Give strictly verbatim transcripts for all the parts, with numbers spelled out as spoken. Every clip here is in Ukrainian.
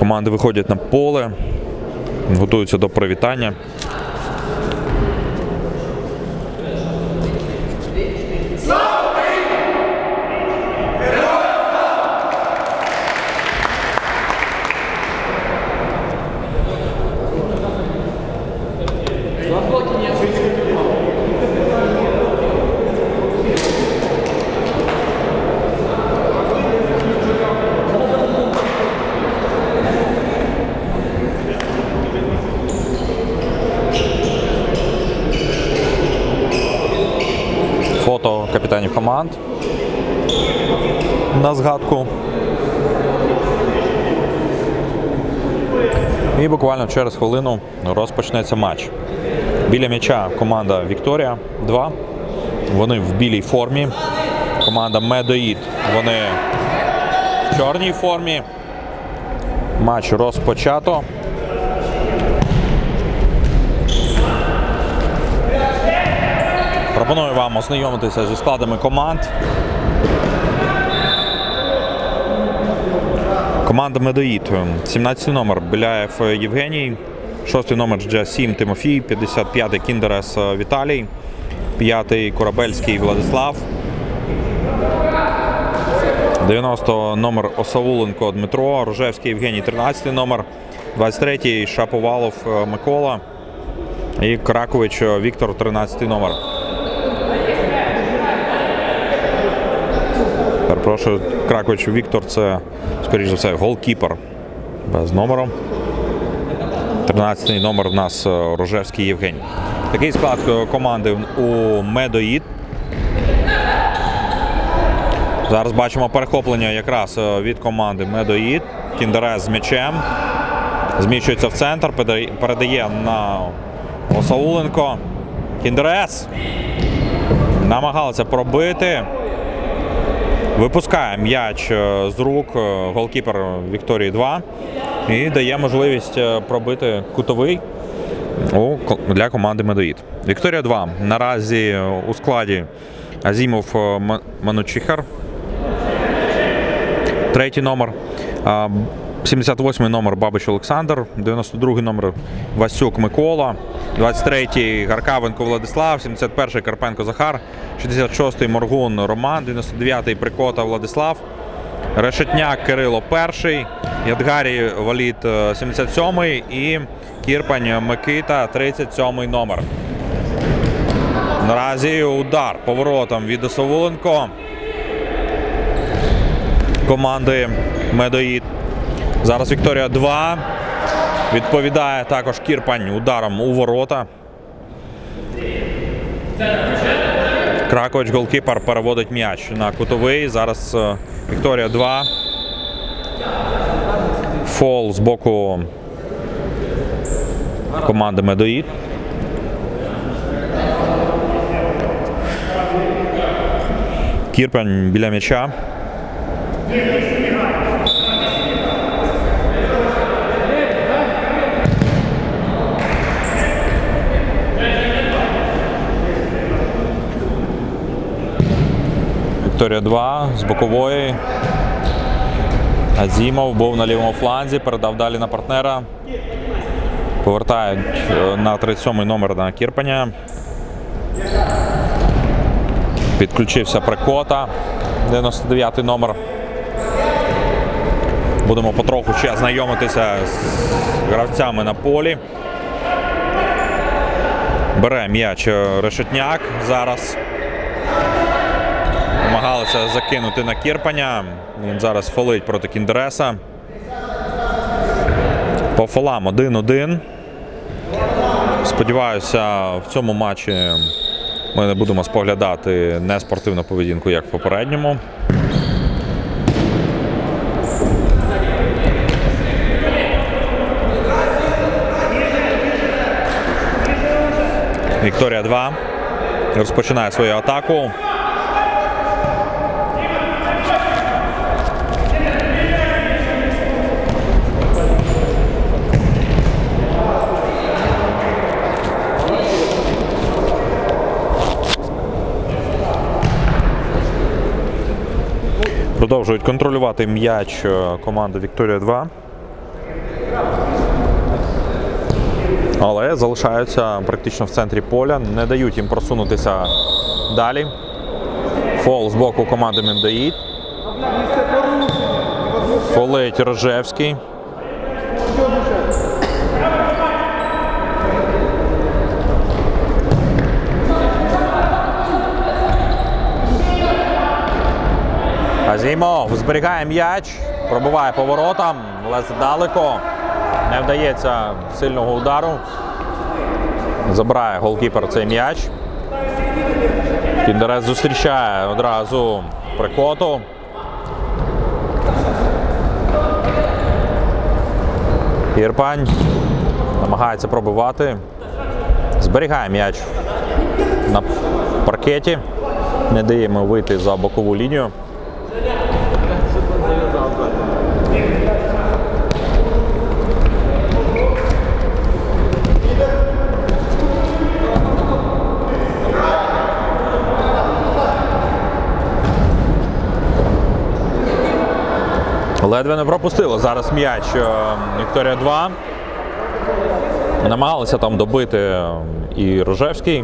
Команди виходять на поле, готуються до привітання. Фото капітанів команд на згадку. І буквально через хвилину розпочнеться матч. Біля м'яча команда Вікторія два. Вони в білій формі. Команда Медоїд, вони в чорній формі. Матч розпочато. Пропоную вам ознайомитися зі складами команд. Команда Медоїд. сімнадцятий номер Біляєв Євгеній. шостий номер Джа сім Тимофій. п'ятдесят п'ятий Кіндерес Віталій. п'ятий Корабельський Владислав. дев'яностий номер Осауленко Дмитро. Рожевський Євгеній тринадцятий номер. двадцять третій Шаповалов Микола. І Кракович Віктор тринадцятий номер. Перепрошую, Кракович Віктор – це, скоріш за все, голкіпер без номеру. тринадцятий номер в нас Рожевський Євгеній. Такий склад команди у Медоїд. Зараз бачимо перехоплення якраз від команди Медоїд. Кіндерес з м'ячем. Зміщується в центр, передає на Осауленко. Кіндерес намагалися пробити. Випускає м'яч з рук голкіпер Вікторії два і дає можливість пробити кутовий для команди Медоїд. Вікторія два наразі у складі Азімов Манучихар, третій номер, сімдесят восьмий номер Бабич Олександр, дев'яносто другий номер Васюк Микола, двадцять третій Гаркавенко Владислав, сімдесят перший Карпенко Захар, шістдесят шостий Моргун Роман, дев'яносто дев'ятий Прикота Владислав, Решетняк Кирило перший, Ядгарій Валід сімдесят сьомий і Кірпань Микита тридцять сьомий номер. Наразі удар поворотом від Осауленко команди Медоїд. Зараз Вікторія два. Відповідає також Кірпань ударом у ворота. Кракович, голкіпер, переводить м'яч на кутовий. Зараз Вікторія два. Фол з боку команди Медоїд. Кірпань біля м'яча. Вікторія два з бокової. Азімов був на лівому фланзі, передав далі на партнера. Повертають на тридцять сьомий номер на Кірпаня. Підключився Прикота, дев'яносто дев'ятий номер. Будемо потроху ще знайомитися з гравцями на полі. Бере м'яч Решетняк зараз. Намагалися закинути на Кірпаня. Він зараз фолить проти Кіндереса. По фолам один один. Сподіваюся, в цьому матчі ми не будемо споглядати неспортивну поведінку, як в попередньому. Вікторія два розпочинає свою атаку. Продовжують контролювати м'яч команди Вікторія два. Але залишаються практично в центрі поля, не дають їм просунутися далі. Фол з боку команди Медоїд. Фолить Рожевський. Азімов зберігає м'яч, пробиває поворотом, але задалеко. Не вдається сильного удару. Забирає голкіпер цей м'яч. Кіндерес зустрічає одразу Прикоту. Кірпань намагається пробивати. Зберігає м'яч на паркеті. Не дає йому вийти за бокову лінію. Ледве не пропустила зараз м'яч Вікторія два. Намагалися там добити і Рожевський.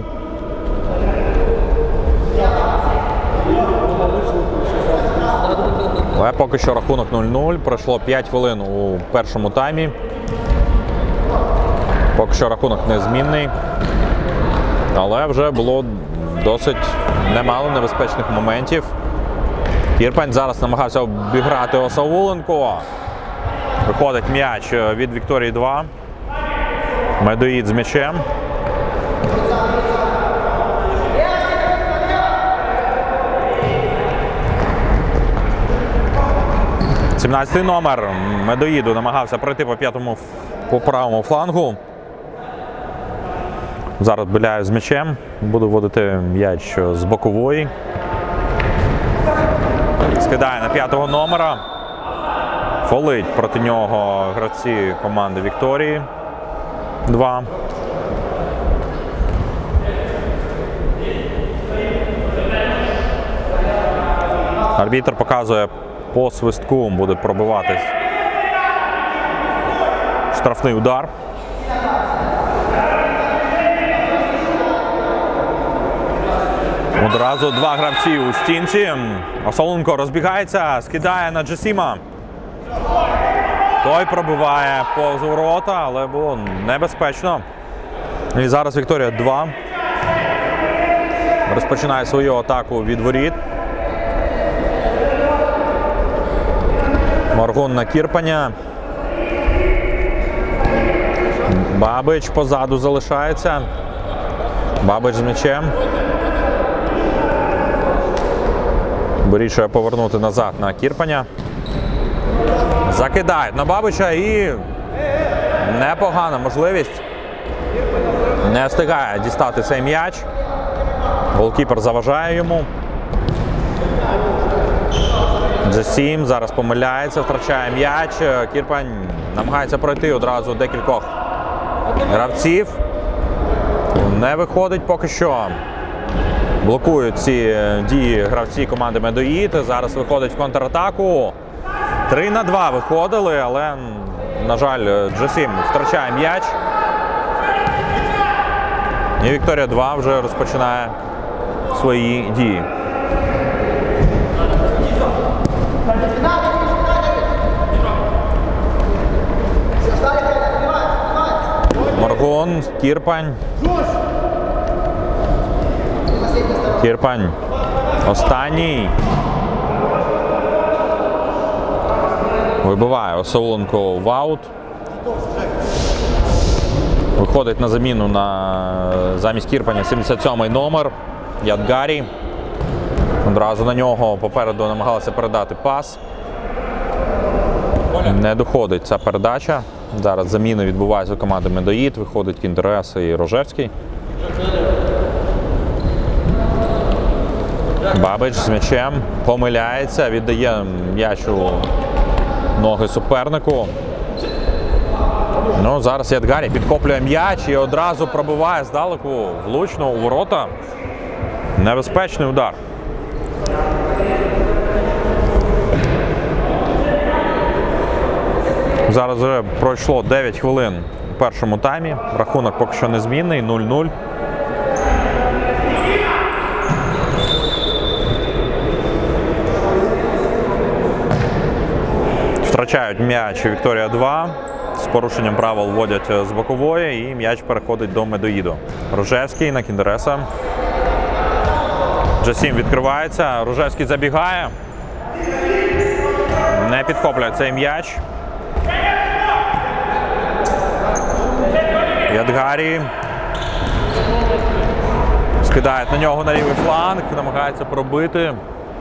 Але поки що рахунок нуль нуль. Пройшло п'ять хвилин у першому таймі. Поки що рахунок незмінний. Але вже було досить немало небезпечних моментів. Кірпань зараз намагався обіграти Осауленко. Виходить м'яч від Вікторії два. Медоїд з м'ячем. сімнадцятий номер Медоїду намагався пройти по п'ятому, по правому флангу. Зараз Біляєв з м'ячем. Буде вводити м'яч з бокової. Скидає на п'ятого номера. Фолить проти нього гравці команди Вікторії два. Арбітр показує по свистку, буде пробивати штрафний удар. Одразу два гравці у стінці. Осауленко розбігається, скидає на Джасіма. Той пробиває повз ворота, але було небезпечно. І зараз Вікторія два розпочинає свою атаку від воріт. Моргун на Кірпаня. Бабич позаду залишається. Бабич з м'ячем. Вирішує повернути назад на Кірпаня. Закидають на Бабича і непогана можливість. Не встигає дістати цей м'яч. Голкіпер заважає йому. Джасім зараз помиляється, втрачає м'яч. Кірпань намагається пройти одразу декількох гравців. Не виходить поки що. Блокують ці дії гравці команди Медоїд. Зараз виходить в контратаку. три на два виходили, але, на жаль, Джасім втрачає м'яч. І Вікторія два вже розпочинає свої дії. Моргун, Кірпань. Кірпань останній. Вибиває Осауленко в аут. Виходить на заміну на замість Кірпаня сімдесят сьомий номер Ядгарі. Одразу на нього попереду намагалися передати пас. Не доходить ця передача. Зараз заміни відбуваються у команди Медоїд. Виходить Кіндерес і Рожевський. Бабич з м'ячем помиляється, віддає м'яч у ноги супернику. Ну, зараз Ядгарі підхоплює м'яч і одразу пробиває здалеку влучно у ворота. Небезпечний удар. Зараз вже пройшло дев'ять хвилин першому таймі. Рахунок поки що незмінний, нуль нуль. Втрачають м'яч Вікторія два. З порушенням правил вводять з бокової і м'яч переходить до Медоїду. Ружевський на Кіндереса. Джасім відкривається. Ружевський забігає. Не підхоплює цей м'яч. Ядгарі. Скидають на нього на лівий фланг. Намагається пробити.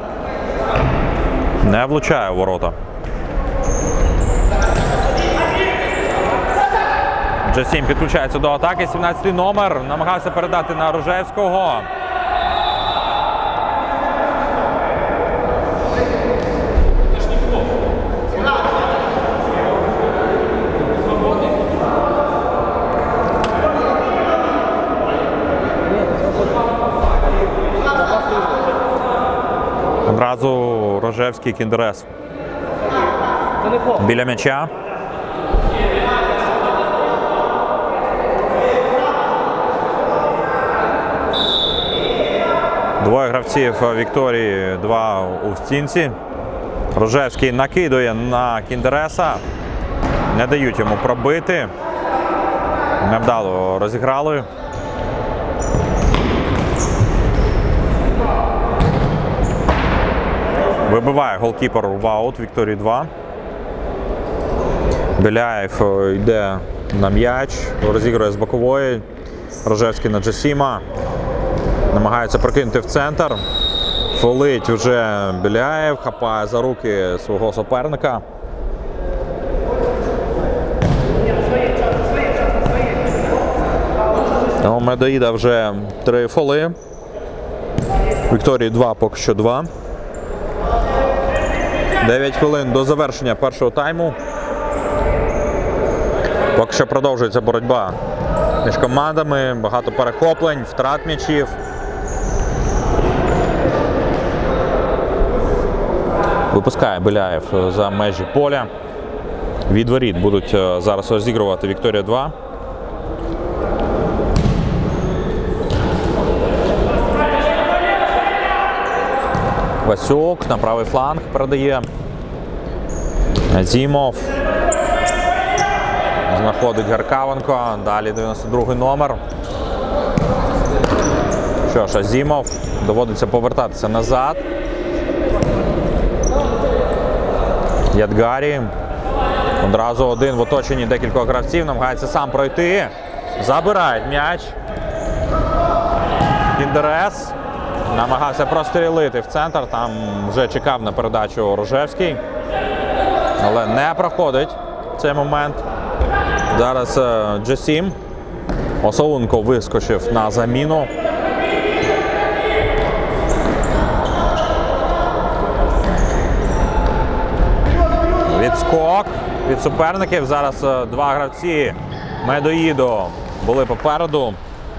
Не влучає у ворота. Джасім підключається до атаки. сімнадцятий номер. Намагався передати на Ружевського. Одразу Рожевський, Кіндерес. Біля м'яча. Двоє гравців Вікторії, два у стінці. Рожевський накидує на Кіндереса. Не дають йому пробити. Невдало розіграли. Вибиває голкіпер в аут Вікторії два. Біляєв йде на м'яч, розігрує з бокової. Рожевський на Джасіма. Намагається прокинути в центр. Фолить вже Біляєв, хапає за руки свого суперника. У Медоїда вже три фоли. Вікторії два, поки що два. дев'ять хвилин до завершення першого тайму. Поки що продовжується боротьба між командами. Багато перехоплень, втрат м'ячів. Випускає Біляєв за межі поля. Від воріт будуть зараз розігрувати Вікторія два. Васюк на правий фланг передає. Азімов. Знаходить Гаркавенко. Далі дев'яносто другий номер. Що ж, Азімов. Доводиться повертатися назад. Ядгарі. Одразу один в оточенні декількох гравців. Намагається сам пройти. Забирають м'яч. Кіндерес. Намагався прострілити в центр. Там вже чекав на передачу Рожевський. Але не проходить цей момент. Зараз Джасім. Осоунко вискочив на заміну. Відскок від суперників. Зараз два гравці Медоїду були попереду.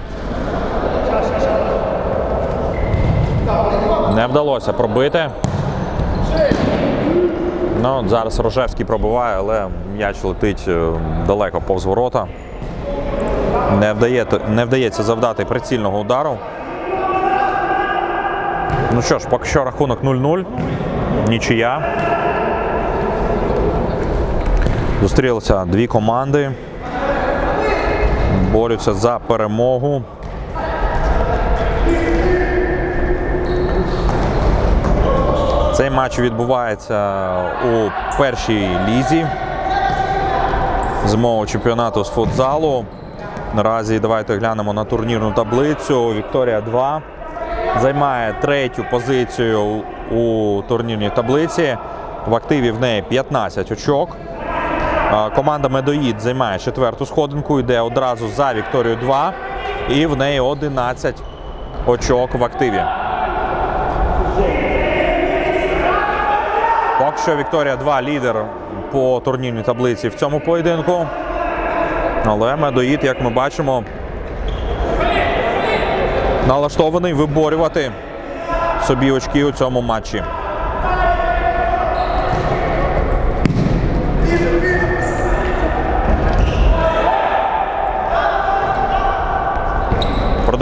Не вдалося пробити. Ну, зараз Рожевський пробиває, але м'яч летить далеко повз ворота. Не вдається, не вдається завдати прицільного удару. Ну що ж, поки що рахунок нуль нуль. Нічия. Зустрілися дві команди. Борються за перемогу. Цей матч відбувається у першій лізі зимового чемпіонату з футзалу. Наразі давайте глянемо на турнірну таблицю. Вікторія два займає третю позицію у турнірній таблиці. В активі в неї п'ятнадцять очок. Команда Медоїд займає четверту сходинку, йде одразу за Вікторію два. І в неї одинадцять очок в активі. Поки що Вікторія два лідер по турнірній таблиці в цьому поєдинку. Але Медоїд, як ми бачимо, налаштований виборювати собі очки у цьому матчі.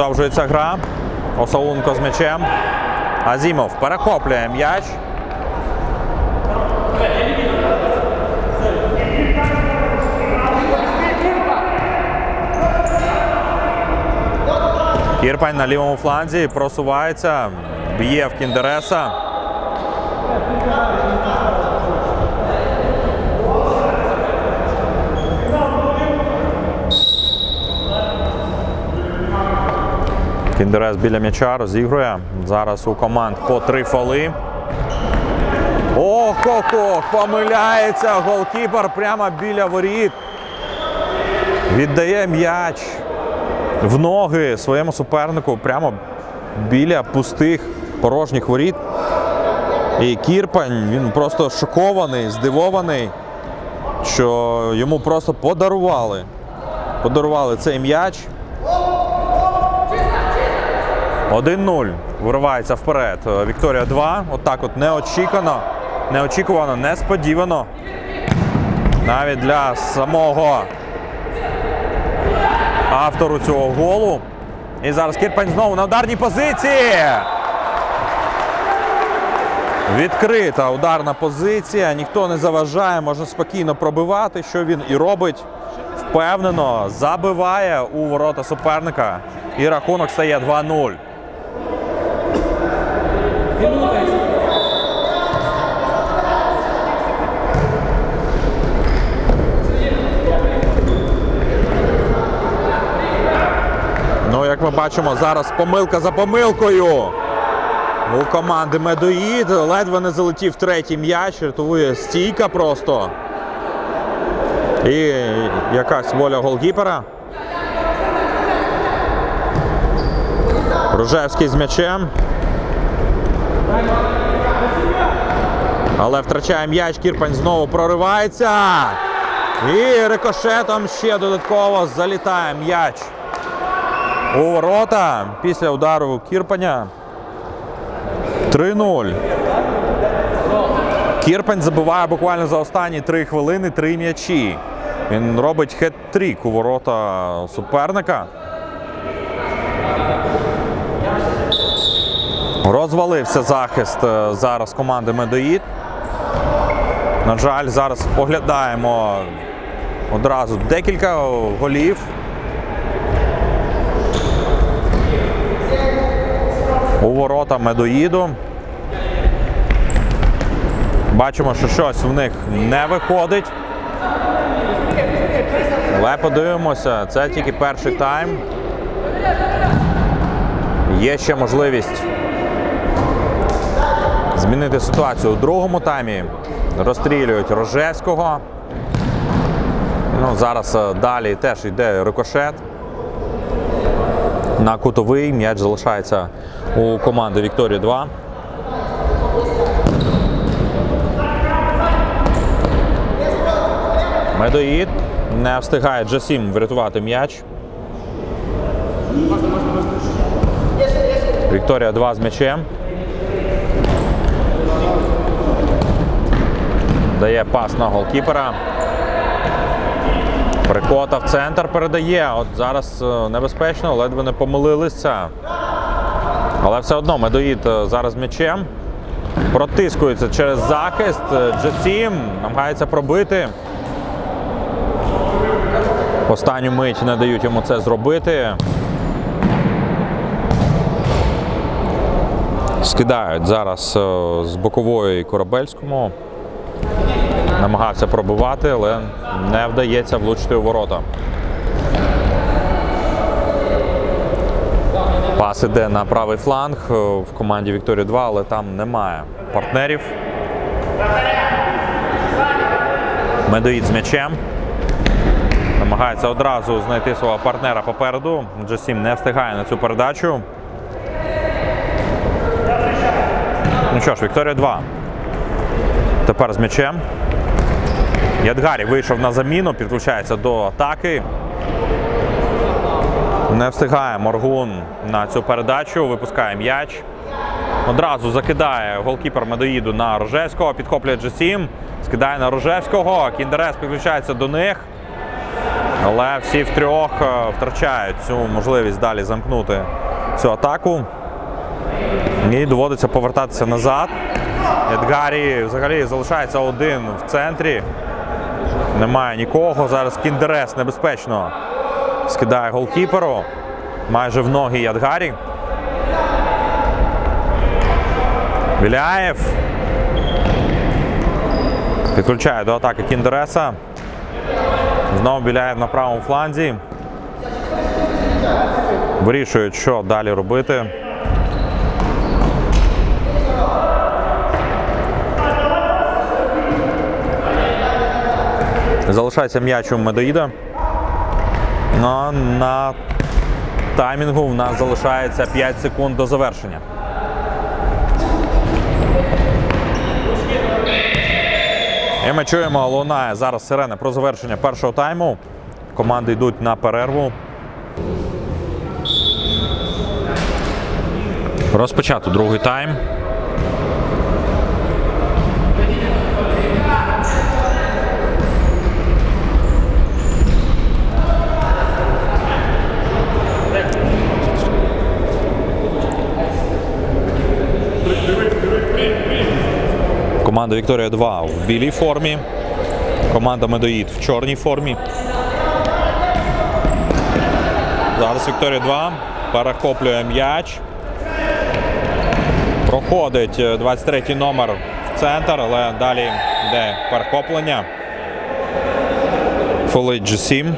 Продовжується гра. Осауленко з м'ячем. Азімов перехоплює м'яч. Кірпань на лівому фланзі просувається, б'є в Кіндереса. Кіндерес біля м'яча розігрує. Зараз у команд по три фоли. Ох-ох-ох, помиляється голкіпер прямо біля воріт. Віддає м'яч в ноги своєму супернику прямо біля пустих порожніх воріт. І Кірпань, він просто шокований, здивований, що йому просто подарували. Подарували цей м'яч. один нуль. Виривається вперед Вікторія два. Отак от неочікувано, неочікувано, несподівано. Навіть для самого автору цього голу. І зараз Кірпань знову на ударній позиції. Відкрита ударна позиція. Ніхто не заважає, можна спокійно пробивати, що він і робить. Впевнено забиває у ворота суперника. І рахунок стає два нуль. Ну, як ми бачимо, зараз помилка за помилкою у команди Медоїд. Ледве не залетів третій м'яч, рятує стійка просто. І якась воля голкіпера. Ружевський з м'ячем. Але втрачає м'яч, Кірпань знову проривається. І рикошетом ще додатково залітає м'яч у ворота після удару Кірпаня. три нуль. Кірпань забиває буквально за останні три хвилини три м'ячі. Він робить хет-трік у ворота суперника. Розвалився захист зараз команди Медоїд. На жаль, зараз поглядаємо одразу декілька голів. У ворота Медоїду. Бачимо, що щось в них не виходить. Але подивимося, це тільки перший тайм. Є ще можливість змінити ситуацію у другому таймі. Розстрілюють Рожевського. Ну, зараз далі теж йде рикошет. На кутовий м'яч залишається у команди Вікторія два. Медоїд не встигає Джасім врятувати м'яч. Вікторія два з м'ячем. Дає пас на голкіпера. Прикота в центр передає. От зараз небезпечно, ледве не помилилися. Але все одно Медоїд зараз м'ячем. Протискується через захист. Джасім намагається пробити. Останню мить не дають йому це зробити. Скидають зараз з бокової Корабельському. Намагався пробивати, але не вдається влучити у ворота. Пас іде на правий фланг в команді Вікторія два, але там немає партнерів. Медоїд з м'ячем. Намагається одразу знайти свого партнера попереду. Джасім не встигає на цю передачу. Ну що ж, Вікторія два. Тепер з м'ячем. Ядгарі вийшов на заміну, підключається до атаки. Не встигає Моргун на цю передачу, випускає м'яч. Одразу закидає голкіпер Медоїду на Рожевського, підхоплює Джасім, скидає на Рожевського, Кіндерес підключається до них. Але всі втрьох втрачають цю можливість далі замкнути цю атаку. І доводиться повертатися назад. Едгарі взагалі залишається один в центрі. Немає нікого. Зараз Кіндерес небезпечно скидає голкіперу. Майже в ноги Ядгарі. Біляєв. Підключає до атаки Кіндереса. Знову Біляєв на правому фланзі. Вирішують, що далі робити. Залишається м'яч у Медоїда. Но на таймінгу в нас залишається п'ять секунд до завершення. І ми чуємо, лунає зараз сирена про завершення першого тайму. Команди йдуть на перерву. Розпочато другий тайм. Команда Вікторія два в білій формі. Команда Медоїд в чорній формі. Зараз Вікторія два перехоплює м'яч. Проходить двадцять третій номер в центр, але далі йде перехоплення. Фолить джі сім.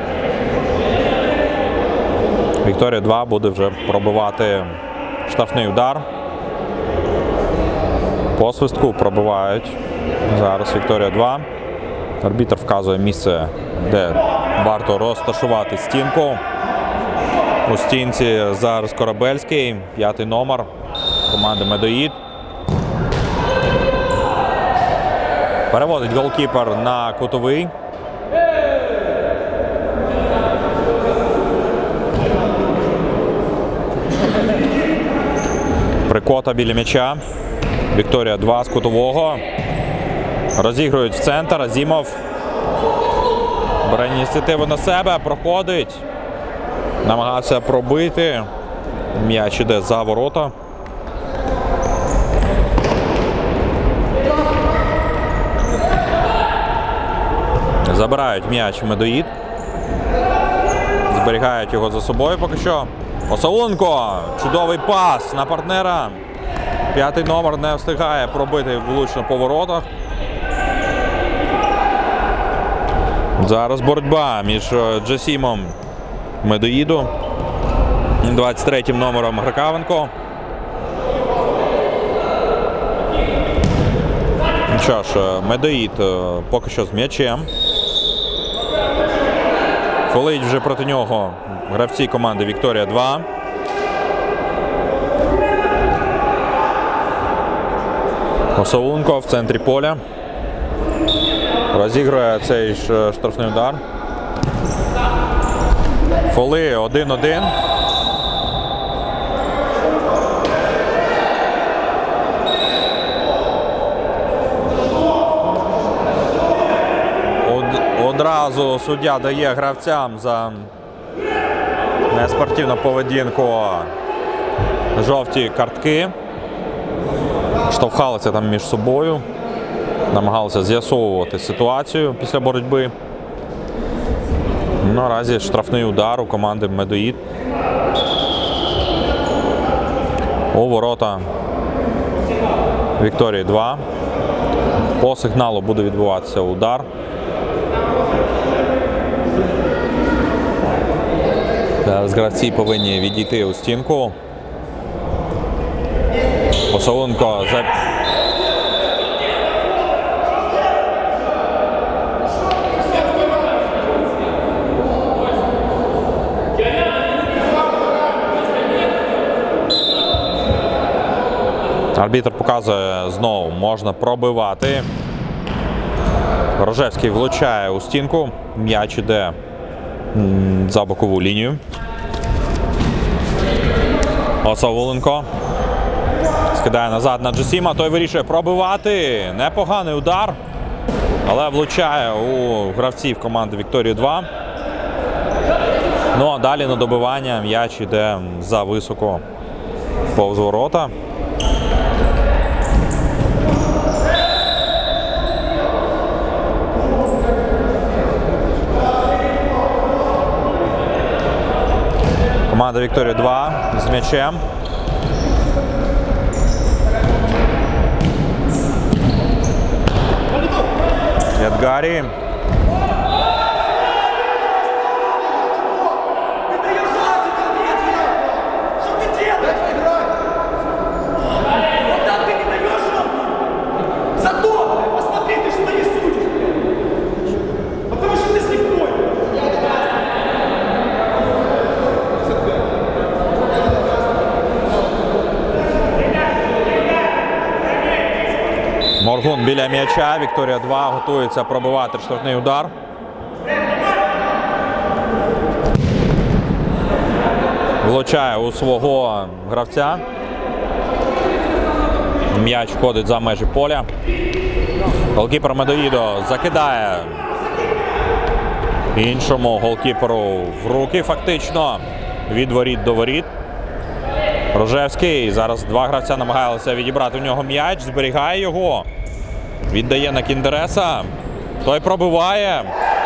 Вікторія два буде вже пробивати штрафний удар. По свистку пробивають. Зараз Вікторія два. Арбітр вказує місце, де варто розташувати стінку. У стінці зараз Корабельський, п'ятий номер команди Медоїд. Переводить голкіпер на кутовий. Прикота біля м'яча. Вікторія два з кутового. Розігрують в центр. Азімов бере ініціативу на себе, проходить. Намагався пробити. М'яч іде за ворота. Забирають м'яч Медоїд. Зберігають його за собою поки що. Осауленко. Чудовий пас на партнера. П'ятий номер не встигає пробити влучно по воротах. Зараз боротьба між Джасімом Медоїду, двадцять третім номером Гракавенко. Що ж, Медоїд поки що з м'ячем. Фолить вже проти нього гравці команди Вікторія два. Осауленко в центрі поля. Розігрує цей штрафний удар. Фоли один-один. Од, одразу суддя дає гравцям за неспортивну поведінку жовті картки. Штовхалися там між собою. Намагалися з'ясовувати ситуацію після боротьби. Наразі штрафний удар у команди Медоїд. У ворота Вікторії два. По сигналу буде відбуватися удар. Зараз гравці повинні відійти у стінку. Осауленко за... Арбітр показує, знову можна пробивати. Рожевський влучає у стінку. М'яч іде за бокову лінію. Осауленко скидає назад на Джасіма. Той вирішує пробивати. Непоганий удар. Але влучає у гравців команди Вікторії два. Ну а далі на добивання м'яч йде за високо повз ворота. Команда Вікторія два з м'ячем. Едгарі. Моргун біля м'яча. Вікторія два готується пробивати штрафний удар. Влучає у свого гравця. М'яч входить за межі поля. Голкіпер Медоїдо закидає іншому голкіперу в руки фактично. Від воріт до воріт. Рожевський. Зараз два гравця намагалися відібрати у нього м'яч. Зберігає його. Віддає на Кіндереса. Той пробиває.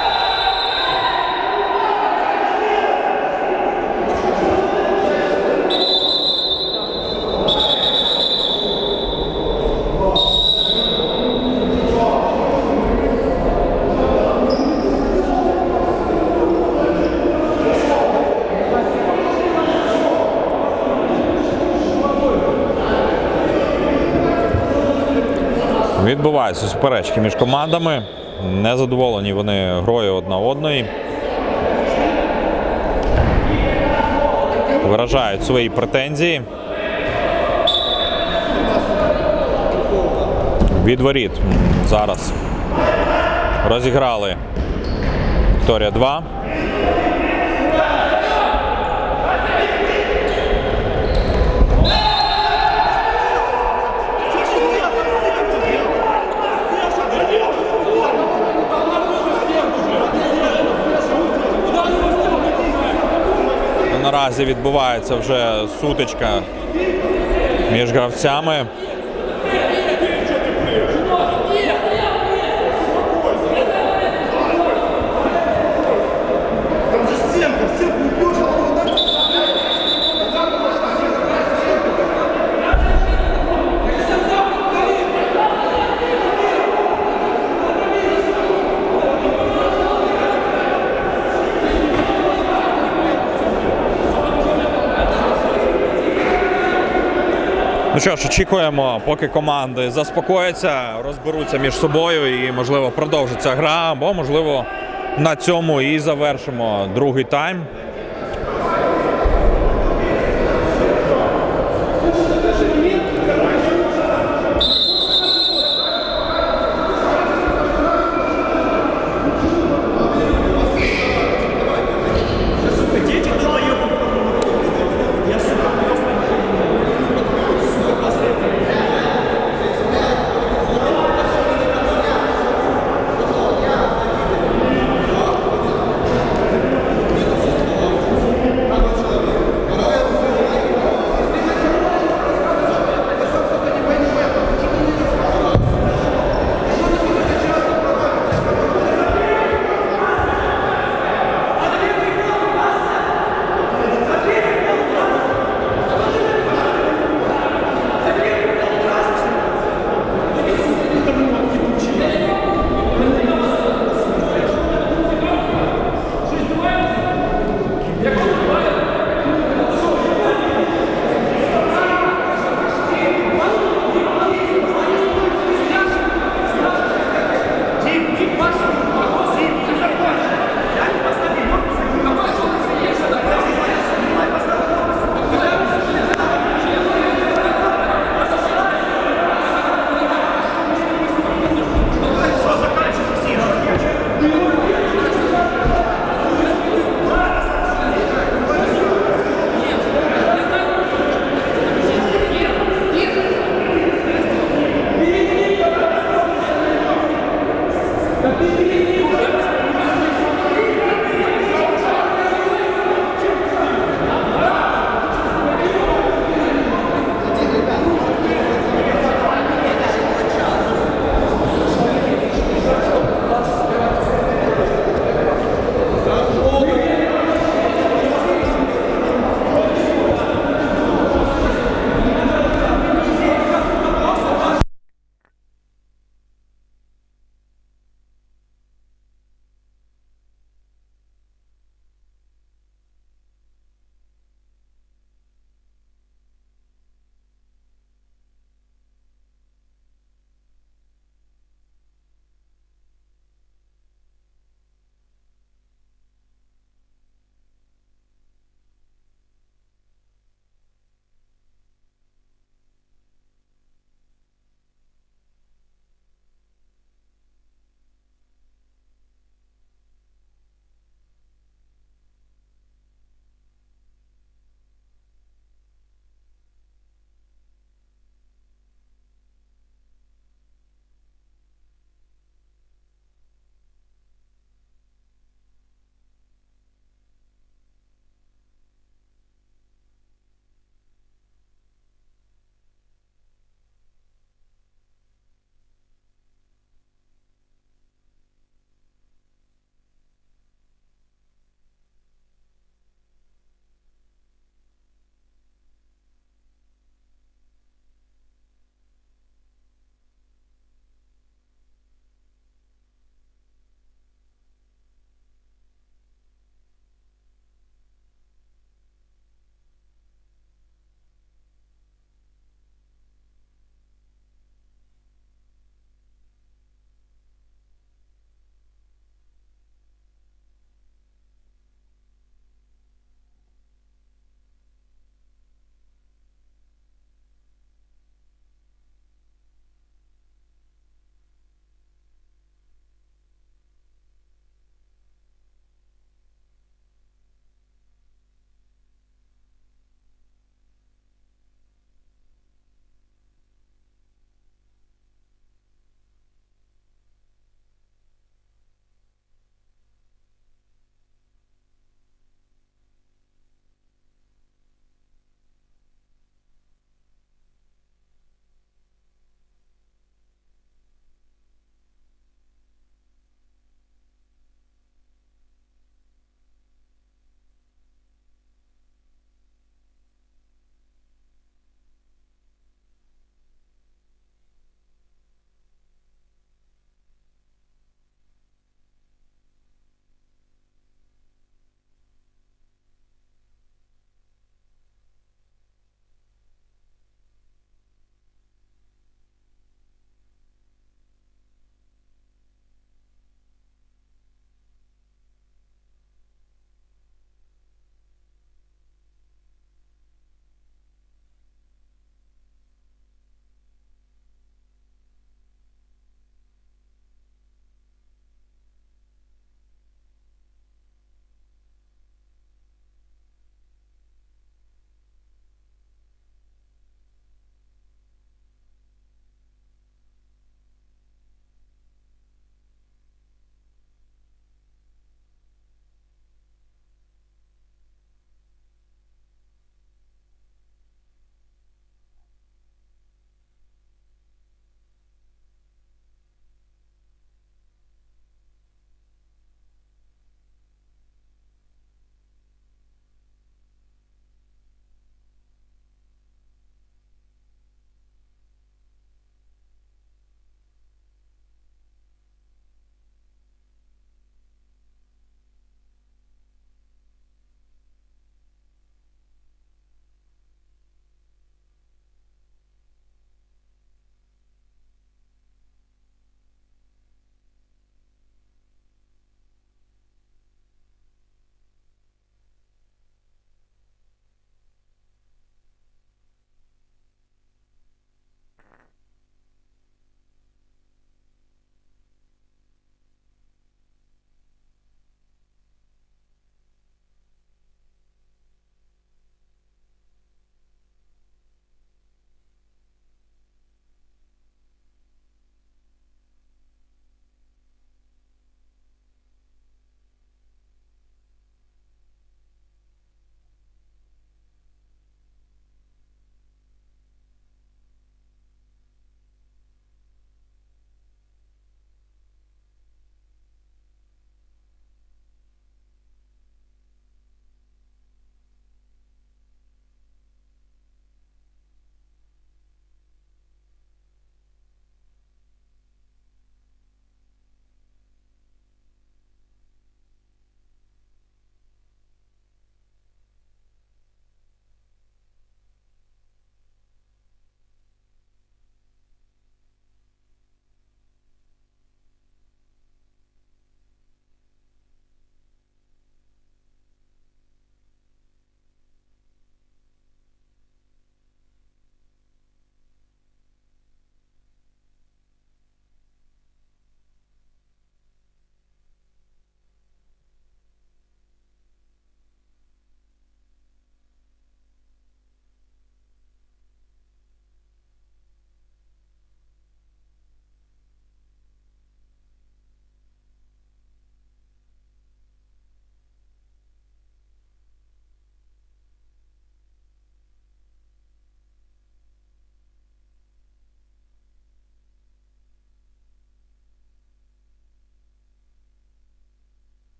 Відбуваються суперечки між командами. Незадоволені вони грою одна одної. Виражають свої претензії. Від воріт зараз розіграли Вікторія два. Наразі відбувається вже сутичка між гравцями. Ну що ж, очікуємо, поки команди заспокояться, розберуться між собою і, можливо, продовжиться гра, або, можливо, на цьому і завершимо другий тайм.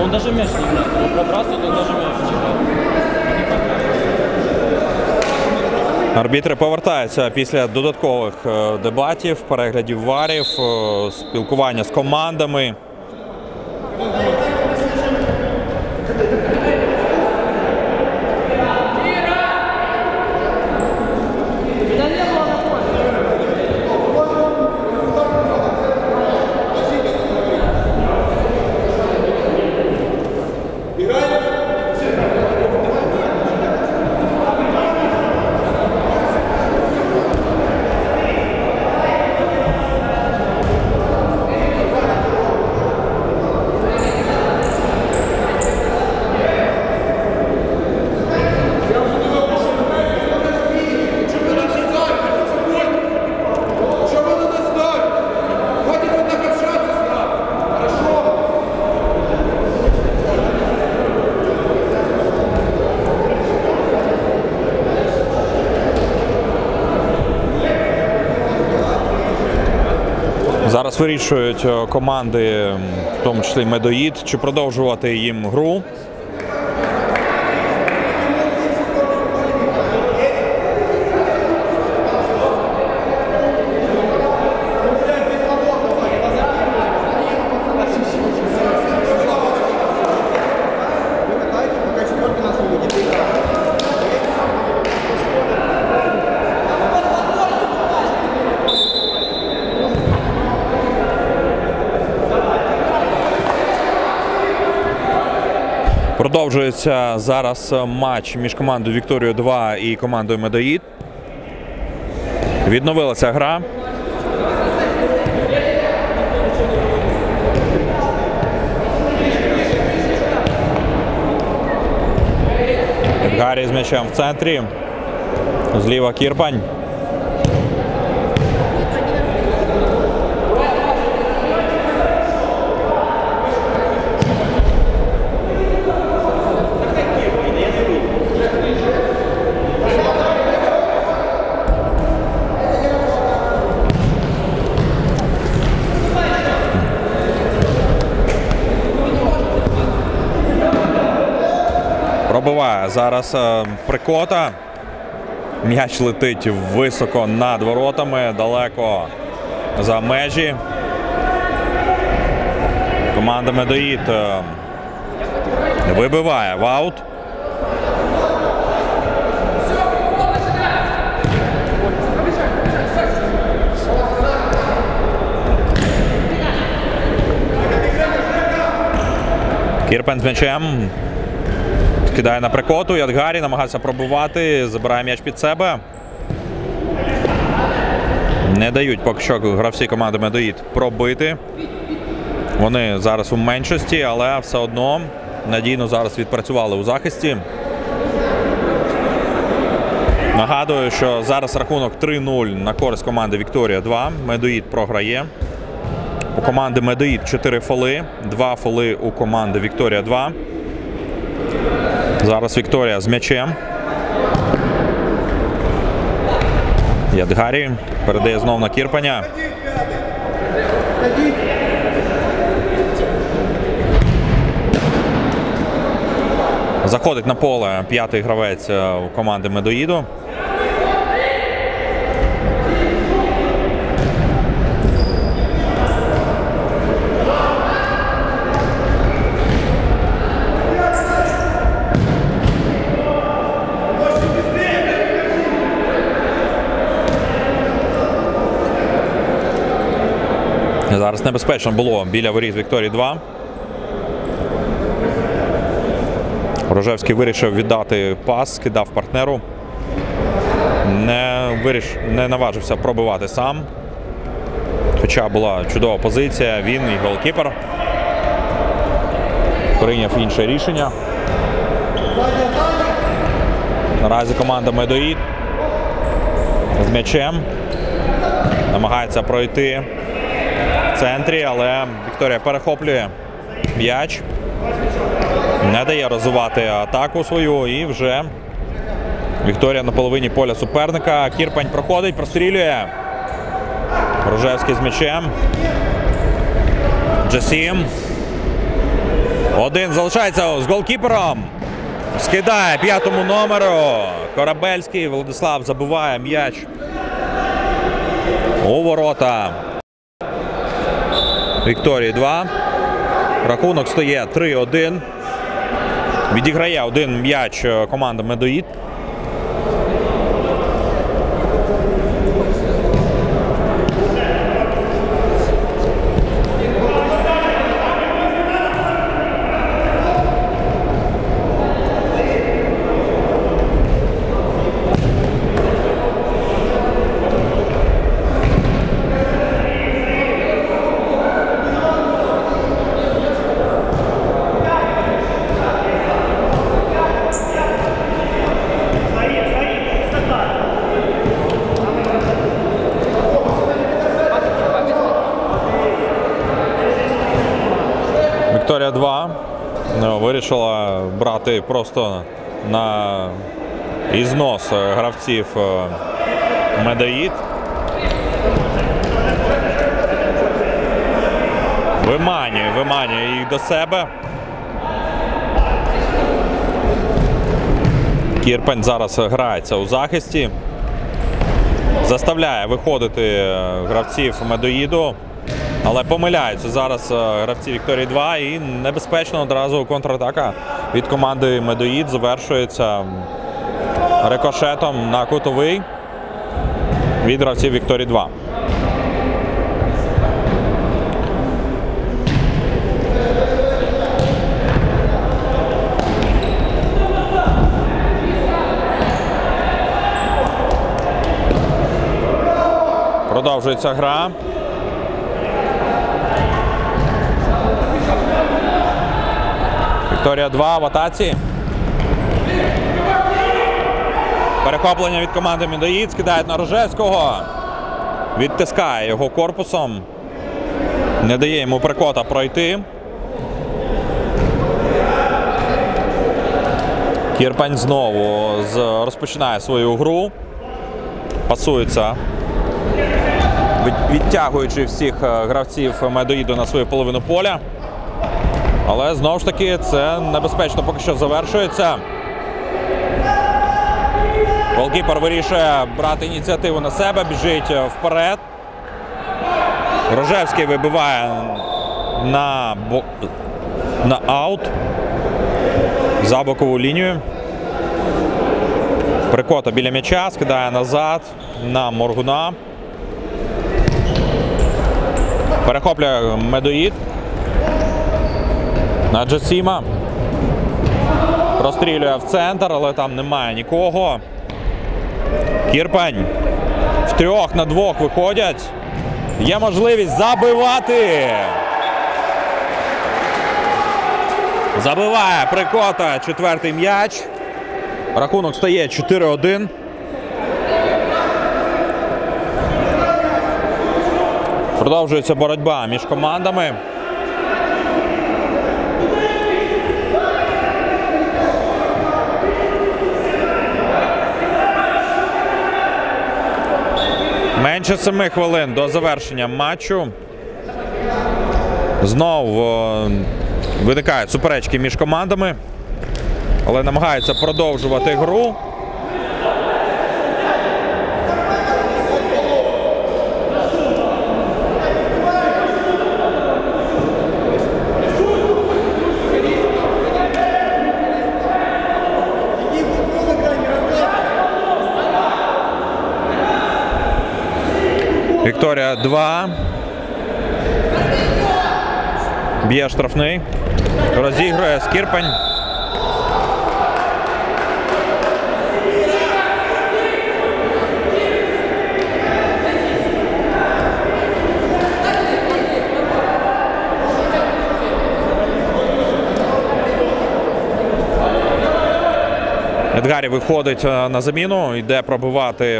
Он даже мяч не видит. Он пробрасывает, он даже мяч чекает. Арбітри повертаються після додаткових дебатів, переглядів варів, спілкування з командами. Зараз вирішують команди, в тому числі Медоїд, чи продовжувати їм гру. Продовжується зараз матч між командою Вікторія два і командою Медоїд. Відновилася гра. Гарі з м'ячем в центрі. Зліва Кірпань. Пробиває зараз е, Прикота. М'яч летить високо над воротами, далеко за межі. Команда Медоїд е, вибиває в аут. Кірпен з м'ячем. Кидає на Прикоту, Ядгарі намагається пробувати, забирає м'яч під себе. Не дають поки що гравці команди Медоїд пробити. Вони зараз у меншості, але все одно надійно зараз відпрацювали у захисті. Нагадую, що зараз рахунок три нуль на користь команди Вікторія два. Медоїд програє. У команди Медоїд чотири фоли, два фоли у команди Вікторія два. Зараз Вікторія з м'ячем. Ядгарі передає знов на Кірпаня. Заходить на поле п'ятий гравець у команди Медоїду. Зараз небезпечно було біля воріт Вікторії два. Рожевський вирішив віддати пас, кидав партнеру. Не, виріш... Не наважився пробивати сам. Хоча була чудова позиція, він і голкіпер прийняв інше рішення. Наразі команда Медоїд з м'ячем намагається пройти в центрі, але Вікторія перехоплює м'яч, не дає розвивати атаку свою, і вже Вікторія на половині поля суперника. Кірпань проходить, прострілює. Рожевський з м'ячем. Джасім. Один залишається з голкіпером. Скидає п'ятому номеру. Корабельський. Владислав забиває м'яч у ворота Вікторії два. Рахунок стає три один. Відіграє один м'яч команда Медоїд. Вікторія два вирішила брати просто на ізнос гравців Медоїд. Виманює, виманює їх до себе. Кірпень зараз грається у захисті. Заставляє виходити гравців Медоїду. Але помиляються зараз гравці Вікторії два і небезпечно одразу контратака від команди Медоїд завершується рикошетом на кутовий від гравців Вікторії два. Продовжується гра. Вікторія два в атаці. Перехоплення від команди Медоїд. Скидають на Рожевського. Відтискає його корпусом. Не дає йому Прикота пройти. Кірпень знову розпочинає свою гру. Пасується, відтягуючи всіх гравців Медоїду на свою половину поля. Але, знову ж таки, це небезпечно поки що завершується. Голкіпер вирішує брати ініціативу на себе, біжить вперед. Рожевський вибиває на, бо... на аут за бокову лінію. Прикота біля м'яча, скидає назад на Моргуна. Перехоплює Медоїд. На Джасіма. Прострілює в центр, але там немає нікого. Кірпень в трьох на двох виходять. Є можливість забивати. Забиває Прикота четвертий м'яч. Рахунок стає чотири один. Продовжується боротьба між командами. Менше семи хвилин до завершення матчу. Знову виникають суперечки між командами, але намагаються продовжувати гру. Вікторія два. Б'є штрафний. Розігрує Скірпень. Едгарі виходить на заміну, йде пробивати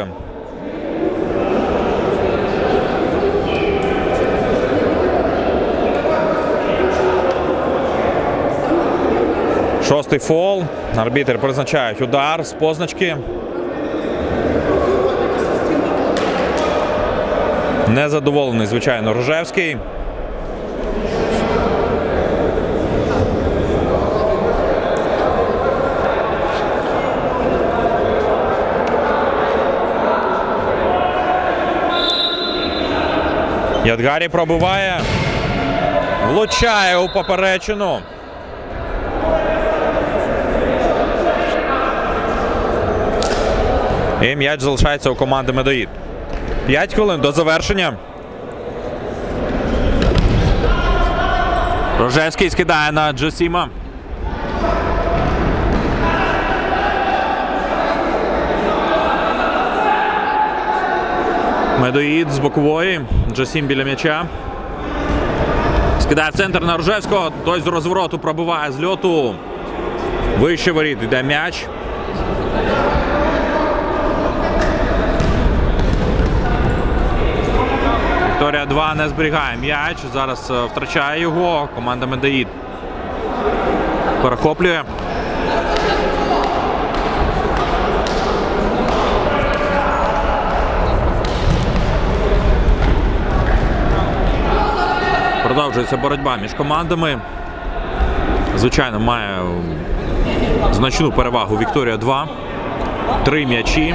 шостий фол. Арбітри призначають удар з позначки. Незадоволений, звичайно, Рожевський. Ядгарі пробиває. Влучає у поперечину. І м'яч залишається у команди Медоїд. п'ять хвилин до завершення. Рожевський скидає на Джасіма. Медоїд з бокової. Джасім біля м'яча. Скидає в центр на Рожевського. Той з розвороту пробиває з льоту. Вище воріт йде м'яч. Вікторія два не зберігає м'яч. Зараз втрачає його. Команда Медоїд перехоплює. Продовжується боротьба між командами. Звичайно, має значну перевагу Вікторія два. Три м'ячі.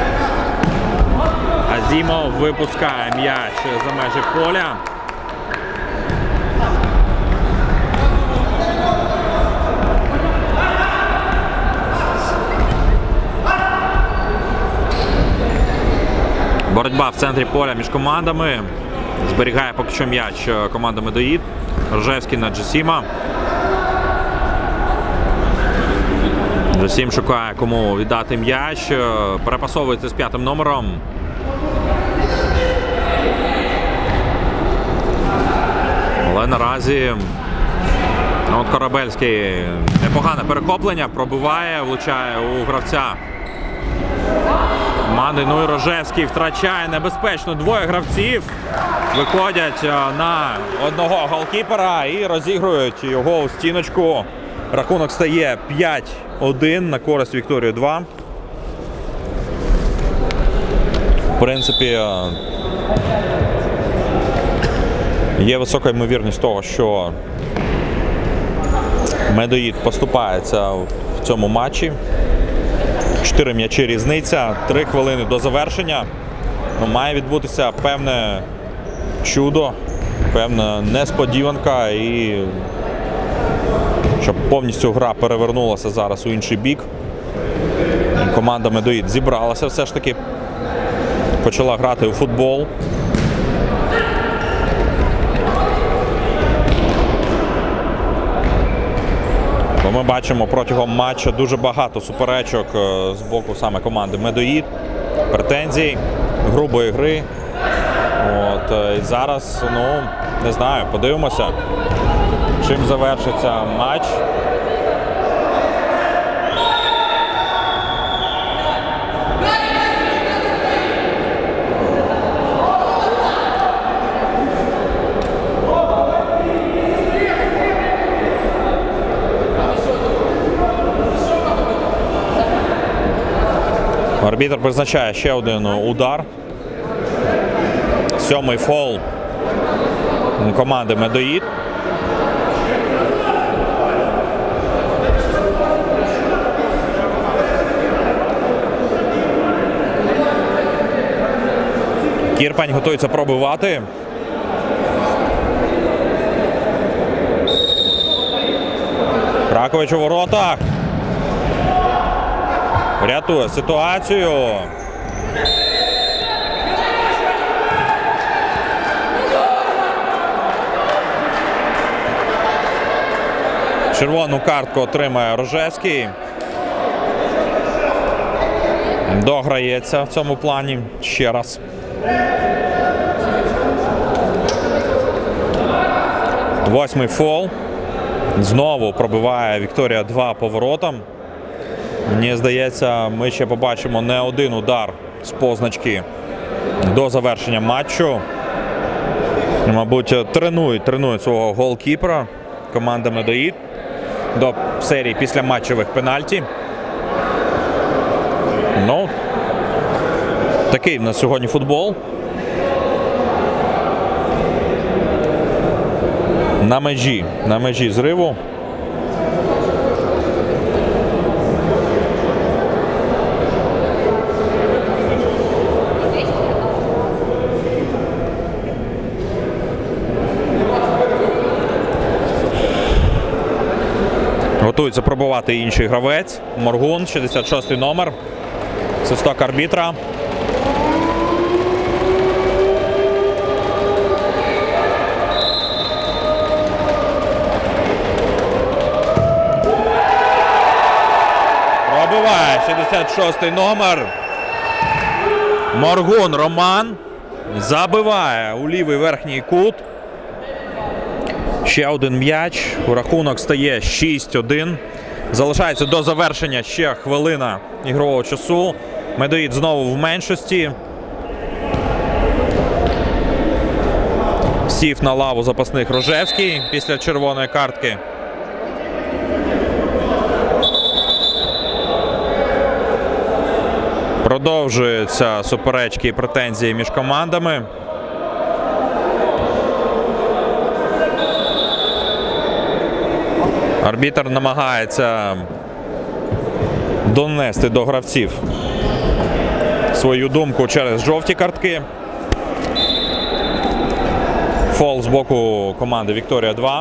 Азімов випускає м'яч за межі поля. Боротьба в центрі поля між командами. Зберігає поки що м'яч команда Медоїд. Рожевський на Джасіма. Джасім шукає, кому віддати м'яч. Перепасовується з п'ятим номером. Але наразі от Корабельський непогане перехоплення. Пробиває, влучає у гравця команди. Ну і Рожевський втрачає небезпечно. Двоє гравців виходять на одного голкіпера і розігрують його у стіночку. Рахунок стає п'ять один на користь Вікторії два. В принципі, є висока ймовірність того, що Медоїд поступається в цьому матчі. Чотири м'ячі різниця, три хвилини до завершення. Ну, має відбутися певне чудо, певна несподіванка, і щоб повністю гра перевернулася зараз у інший бік. Команда Медоїд зібралася все ж таки, почала грати у футбол. Бо ми бачимо протягом матчу дуже багато суперечок з боку саме команди Медоїд, претензій, грубої гри. От, і зараз, ну, не знаю, подивимося, чим завершиться матч. Арбітр призначає ще один удар. Сьомий фол команди Медоїд. Кірпань готується пробивати. Ракович у воротах. Рятує ситуацію. Червону картку отримає Рожевський. Дограється в цьому плані ще раз. Восьмий фол. Знову пробиває Вікторія два поворотом. Мені здається, ми ще побачимо не один удар з позначки до завершення матчу. Мабуть, тренують, тренують свого голкіпера команда Медоїд до серії післяматчевих пенальті. Ну, такий в нас сьогодні футбол. На межі, на межі зриву. Готується пробувати інший гравець. Моргун, шістдесят шостий номер. Свисток арбітра. Пробиває шістдесят шостий номер. Моргун Роман забиває у лівий верхній кут. Ще один м'яч. У рахунок стає шість один. Залишається до завершення ще хвилина ігрового часу. Медоїд знову в меншості. Сів на лаву запасних Рожевський після червоної картки. Продовжуються суперечки і претензії між командами. Арбітр намагається донести до гравців свою думку через жовті картки. Фол з боку команди Вікторія два.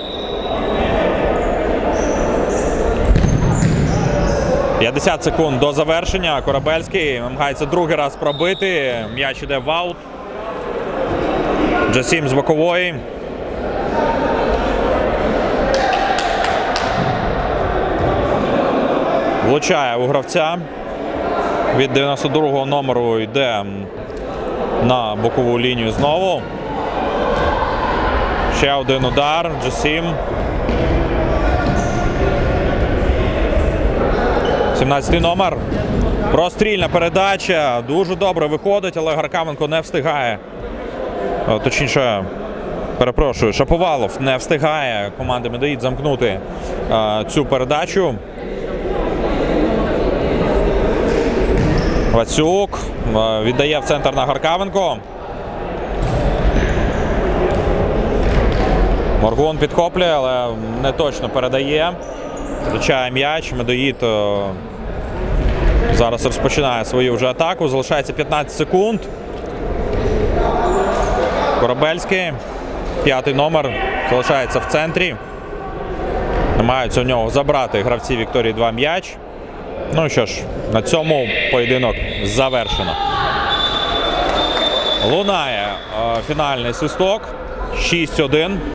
п'ятдесят секунд до завершення. Корабельський намагається другий раз пробити. М'яч іде в аут. Джасім з бокової. Влучає у гравця. Від дев'яносто другого номеру йде на бокову лінію знову. Ще один удар. Джасім. сімнадцятий номер. Прострільна передача. Дуже добре виходить, але Гаркавенко не встигає. Точніше, перепрошую, Шаповалов не встигає команди Медоїд замкнути а, цю передачу. Васюк а, віддає в центр на Гаркавенко. Моргун підхоплює, але не точно передає. Влучає м'яч. Медоїд зараз розпочинає свою вже атаку. Залишається п'ятнадцять секунд. Корабельський. П'ятий номер. Залишається в центрі. Намагаються у нього забрати гравці Вікторії два м'яч. Ну що ж, на цьому поєдинок завершено. Лунає е, фінальний свисток. шість один.